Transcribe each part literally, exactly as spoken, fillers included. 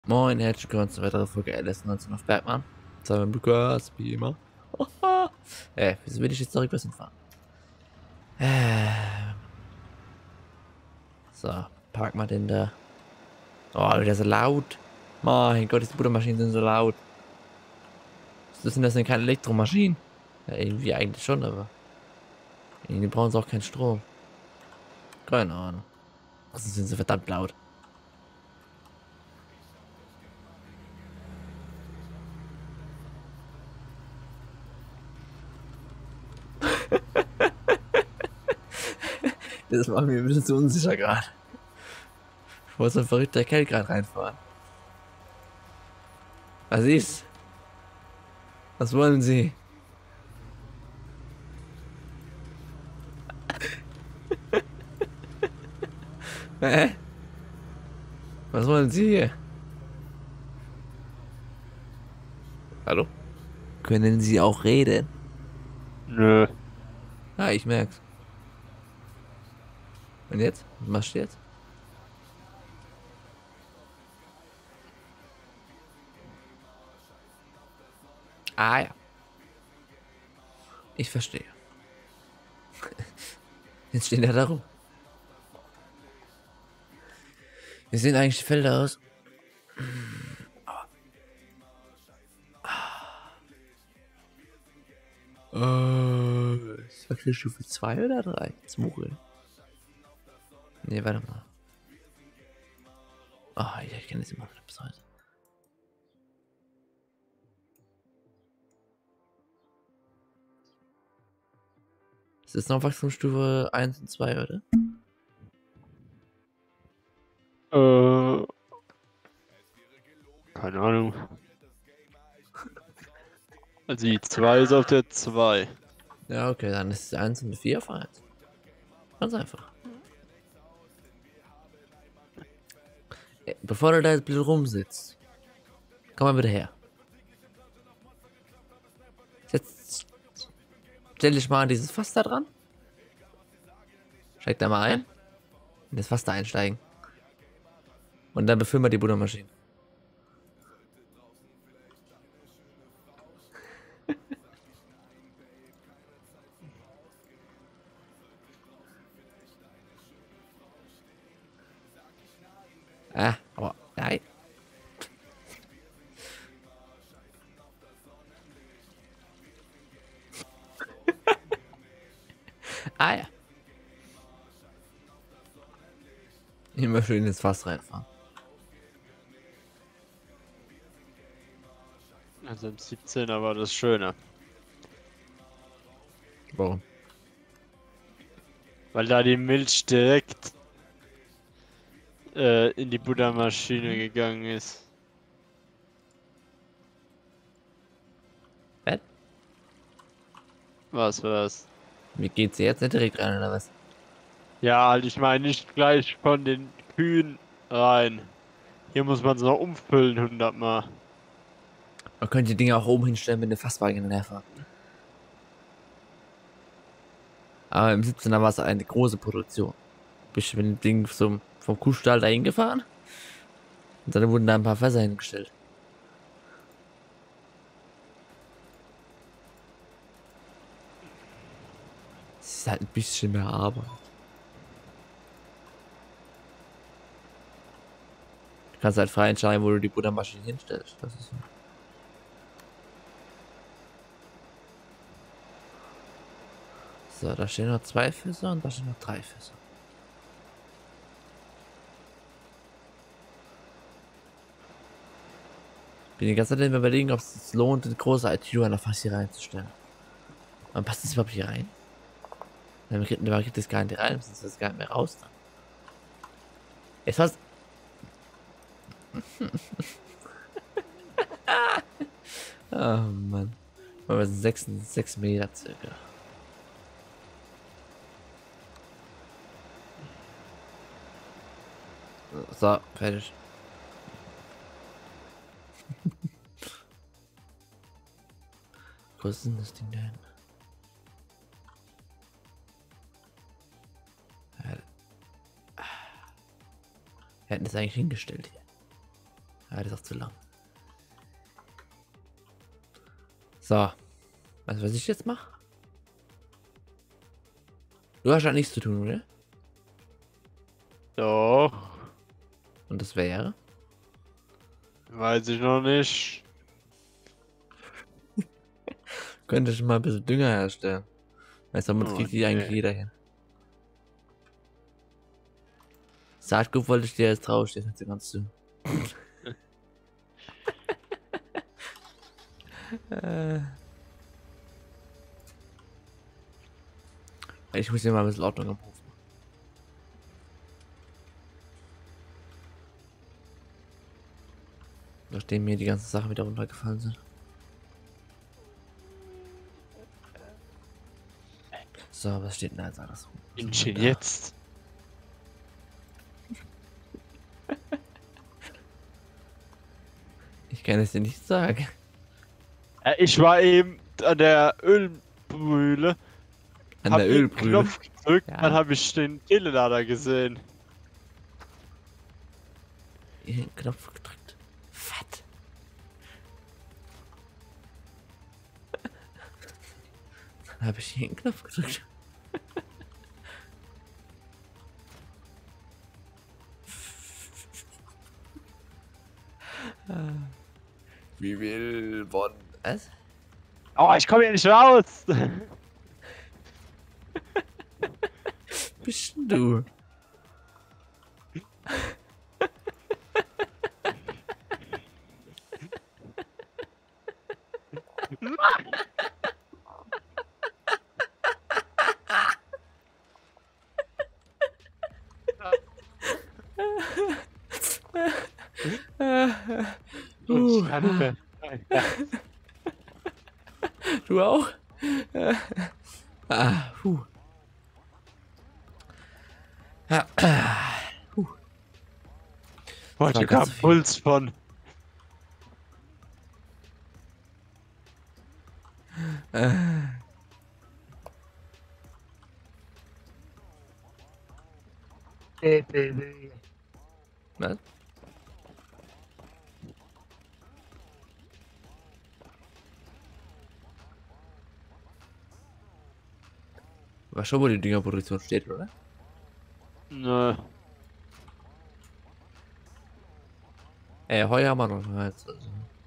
Moin, herzlich willkommen zu weiterer Folge L S neunzehn auf Bergmann. Zusammen mit Lukas, wie immer. Äh, wieso will ich jetzt noch rückwärts hinfahren? Äh, so, park mal den da. Oh, wieder so laut. Mein Gott, diese Buttermaschinen sind so laut. Das sind das denn keine Elektromaschinen? Ja, irgendwie eigentlich schon, aber irgendwie brauchen sie auch keinen Strom. Keine Ahnung. Also sind sie verdammt laut. Das war mir ein bisschen zu unsicher gerade. Ich wollte so ein verrückter Kerl gerade reinfahren. Was ist? Was wollen Sie? Hä? Was wollen Sie hier? Hallo? Können Sie auch reden? Nö. Ah, ich merk's. Und jetzt? Was machst du jetzt? Ah ja, ich verstehe. Jetzt stehen wir da rum. Wie sehen eigentlich die Felder aus? Äh, ist wirklich Stufe zwei oder drei? Zmuche. Nee, warte mal. Ah, oh, ja, ich kenne das immer noch bis heute. Es ist noch Wachstumsstufe eins und zwei, oder? Äh, keine Ahnung. Also die zwei ist auf der zwei. Ja, okay, dann ist es eins und vier auf eins. Ganz einfach. Ey, bevor du da jetzt blöd rumsitzt, komm mal bitte her. Jetzt stell dich mal an dieses Fass da dran. Steig da mal ein. In das Fass da einsteigen. Und dann befüllen wir die Buttermaschine. Ah, aber nein. Ah ja. Immer schön ins Fass reinfahren. Also im siebzehner war das Schöne. Warum? Weil da die Milch direkt äh, in die Buttermaschine gegangen ist. Was? Was war's? Wie geht's jetzt nicht direkt rein, oder was? Ja, halt, ich meine nicht gleich von den Kühen rein. Hier muss man es noch umfüllen hundertmal. Man könnte die Dinger auch oben hinstellen, wenn der Fasswagen hinterherfahren. Aber im siebzehner war es eine große Produktion. Bist du mit dem Ding zum, vom Kuhstall dahin gefahren? Und dann wurden da ein paar Fässer hingestellt. Es ist halt ein bisschen mehr Arbeit. Du kannst halt frei entscheiden, wo du die Buttermaschine hinstellst. Das ist so. So, da stehen noch zwei Fässer und da stehen noch drei Fässer. Bin die ganze Zeit am überlegen, ob es sich lohnt, eine große I T U an der Fass hier reinzustellen. Aber passt das überhaupt hier rein? Man kriegt, man kriegt das gar nicht rein, sonst ist das gar nicht mehr raus dann. Jetzt was? Oh Mann. Aber sechs, sechs Meter circa. So, fertig. Wo ist denn das Ding denn? Wir hätten das eigentlich hingestellt hier. Ja, das ist auch zu lang. So. Also, was ich jetzt mache? Du hast ja nichts zu tun, oder? Doch. Und das wäre? Weiß ich noch nicht. Könnte ich mal ein bisschen Dünger herstellen. Weißt du, damit Oh, kriegt die eigentlich nee. jeder hin. Saatgut wollte ich dir jetzt draufstehen, jetzt kannst du. äh. Ich muss hier mal ein bisschen Ordnung im Hof machen. Nachdem mir die ganzen Sachen wieder runtergefallen sind. So, was steht denn da jetzt alles rum? In Shin jetzt. Ich kann es dir nicht sagen. Äh, ich war eben an der Ölmühle. An hab der den Ölbrühe. Knopf gedrückt, Ja. dann habe ich den Telelader gesehen. Hier den Knopf gedrückt. Fett. Dann habe ich hier den Knopf gedrückt. Wie will von... Was? Oh, ich komme hier nicht raus! Bist denn du? Ich kann nicht mehr. Du auch? ah, puh. Ah, ah, puh. Boah, Das war ich ganz hab so viel. Puls von. Äh. Was? War schon, wo die Düngerproduktion steht, oder? Nö. Ey, Heu haben wir noch jetzt. Also.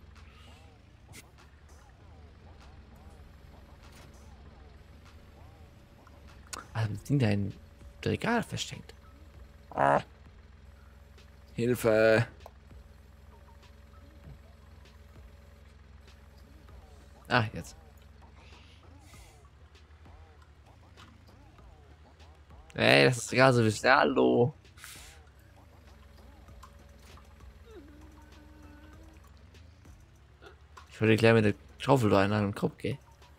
Also, das Ding da in der Regal versteckt. Ah. Hilfe! Ah, jetzt. Ey, das ist egal so wie hallo. Ich wollte gleich mit der Schaufel da in den Kopf gehen.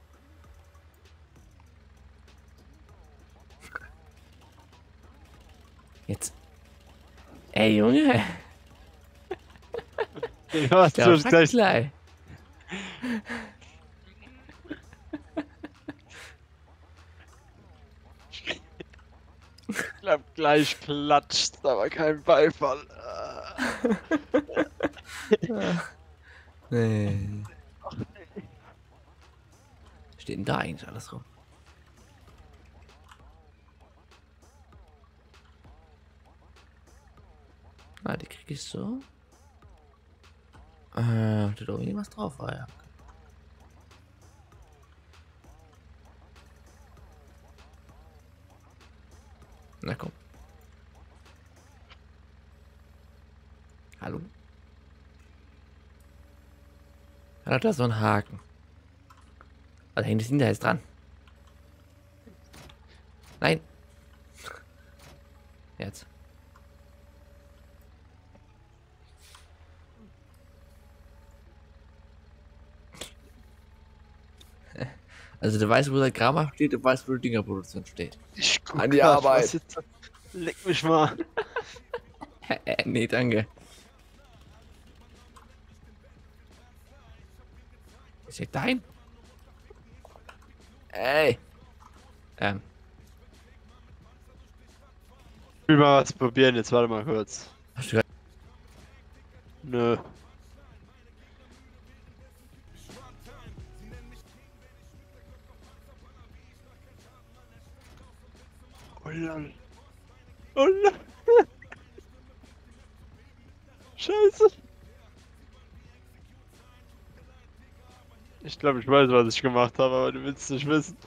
Jetzt. Ey, Junge. Was Ich glaub, du sag gleich. gleich. Ich glaub, gleich klatscht, aber kein Beifall. Nee. Steht denn da eigentlich alles rum? Ah, die krieg ich so. Äh, steht da irgendwas drauf? Ah, ja. Na komm. Hallo? Hat da so einen Haken? Also hängt das Ding da jetzt dran? Nein. Jetzt. Also du weißt, wo der Kramer steht, du weißt, wo die Dingerproduktion steht. Ich guck An die grad, Arbeit. was jetzt- Leck mich mal. äh, nee, danke. Steht dein? Ey. Ähm. Ich will mal was probieren, jetzt warte mal kurz. Hast du Nö. lol. Oh lol. Scheiße. Ich glaube, ich weiß, was ich gemacht habe, aber du willst es nicht wissen.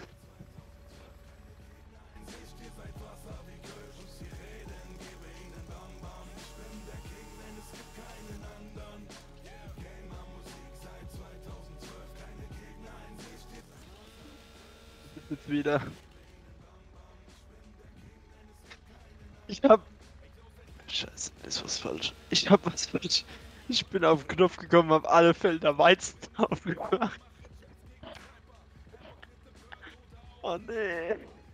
Jetzt wieder. Ich hab. Scheiße, ist was falsch. Ich hab was falsch. Ich bin auf den Knopf gekommen, hab alle Felder Weizen drauf gemacht. Oh nee.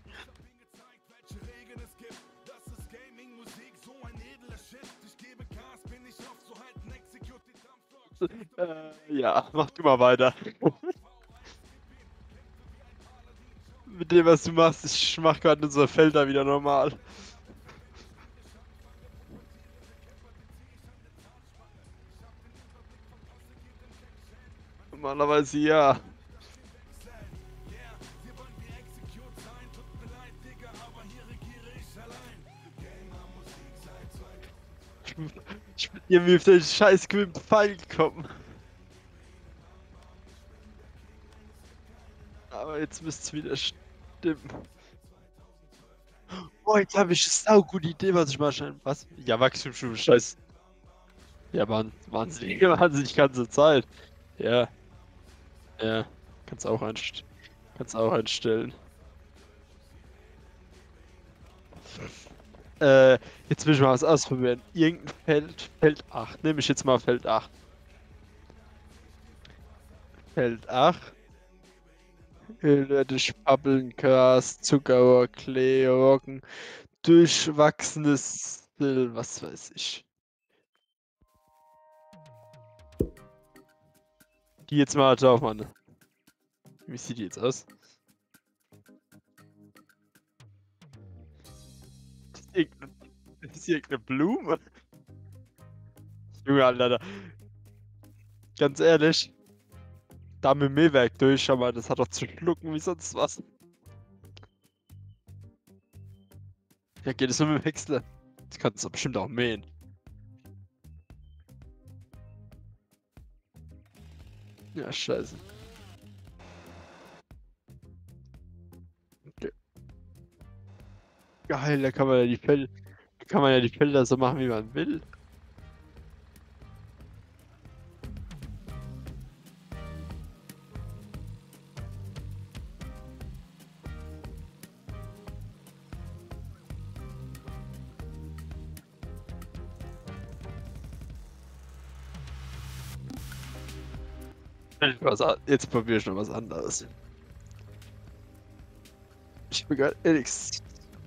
Äh, ja, mach du mal weiter. Mit dem, was du machst, ich mach gerade unsere Felder wieder normal. Normalerweise ja. Ich bin irgendwie auf den scheiß grünen Pfeil gekommen. Aber jetzt müsste es wieder stimmen. Oh, jetzt habe ich eine saugute Idee, was ich mal schnell. Was? Ja, Wachstumsstufe, scheiß. Ja, Mann, wahnsinnig, wahnsinnig ganze Zeit. Ja. Ja. Kannst auch einstellen. Kannst auch einstellen. Äh, jetzt will ich mal was ausprobieren. Irgendein Feld, Feld acht. Nehme ich jetzt mal Feld acht. Feld acht. Öle, Spabbeln, Gras, Zuckerrohr, Klee, Roggen, durchwachsenes Still, was weiß ich. Die jetzt mal drauf, Mann. Wie sieht die jetzt aus? Das ist irgendeine, das ist irgendeine Blume. Junge, Alter. Ganz ehrlich. Da mit dem Mähwerk durch, aber das hat doch zu schlucken wie sonst was. Ja, geht es nur mit dem Häcksler? Das kannst du bestimmt auch mähen. Ja, scheiße. Okay. Geil, da kann man ja die Felder, da kann man ja die Felder so machen, wie man will. Was, jetzt probiere ich noch was anderes. Ich bin gerade ehrlich.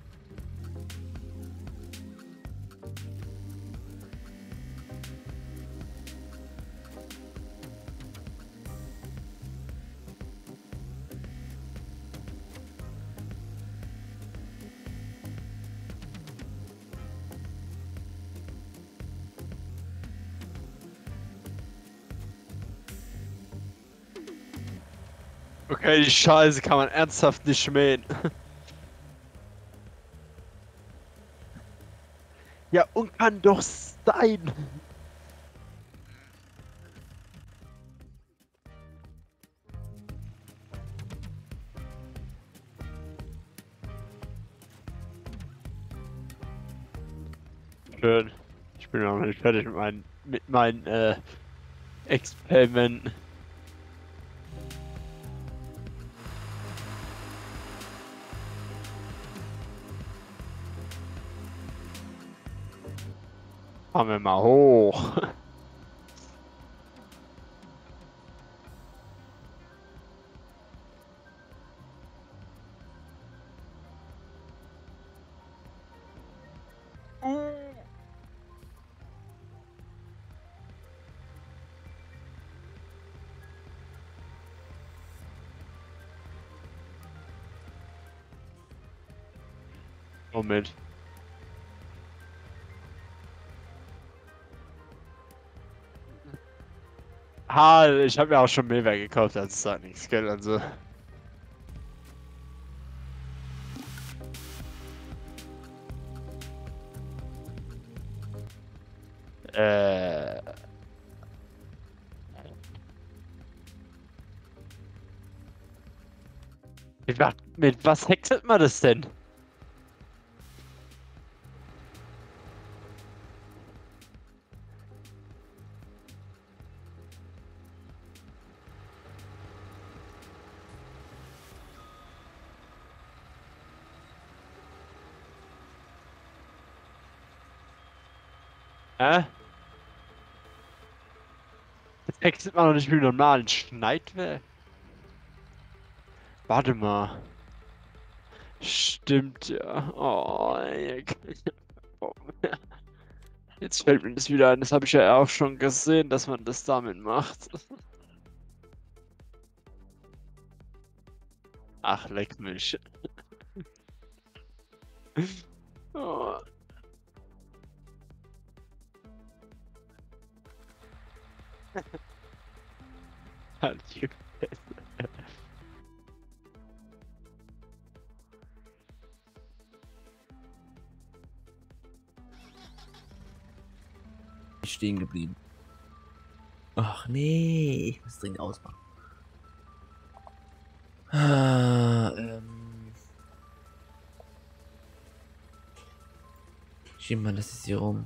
Okay, die Scheiße kann man ernsthaft nicht mähen. Ja, und kann doch sein. Schön. Ich bin noch nicht fertig mit meinen, mit meinen äh, Experimenten. Fahren wir mal hoch. Moment. Ha, ich habe ja auch schon Mähwerk gekauft, das ist halt nichts, gell, also. Äh. Mit, wa- mit was hexet man das denn? Hä? Das hexet man doch nicht mit einem normalen Schneidwerk. Warte mal. Stimmt ja. Oh, ey. Jetzt fällt mir das wieder ein. Das habe ich ja auch schon gesehen, dass man das damit macht. Ach, leck mich. Oh. Halt die Fresse. Stehen geblieben. Ach nee, ich muss dringend ausmachen. Ah, ähm. Schieben wir das jetzt hier rum.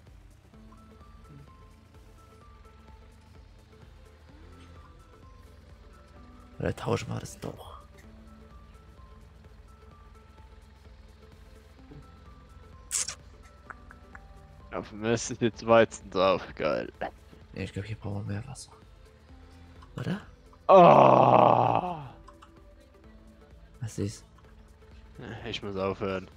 Oder tauschen wir das doch. Auf dem Mist ist jetzt Weizen drauf, geil. Ja, ich glaube, hier brauchen wir mehr Wasser. Oder? Oh. Was ist? Ich muss aufhören.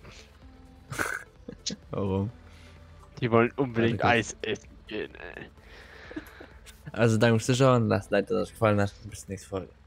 Warum? Die wollen unbedingt Warte Eis essen gehen, ey. Also danke fürs Zuschauen, lasst ein Like, dass es euch gefallen hat. Bis zur nächsten Folge.